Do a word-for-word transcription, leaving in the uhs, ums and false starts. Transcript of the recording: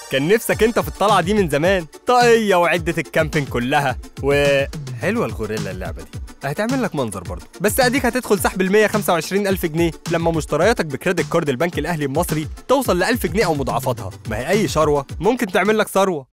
كان نفسك انت في الطلعه دي من زمان. طاقيه وعده الكامبينج كلها، وحلوه الغوريلا اللعبه دي، هتعمل لك منظر برضه. بس اديك هتدخل سحب ال مية وخمسة وعشرين ألف جنيه لما مشترياتك بكريدت كارد البنك الاهلي المصري توصل ل ألف جنيه او مضاعفاتها. ما هي اي شروه ممكن تعمل لك ثروه.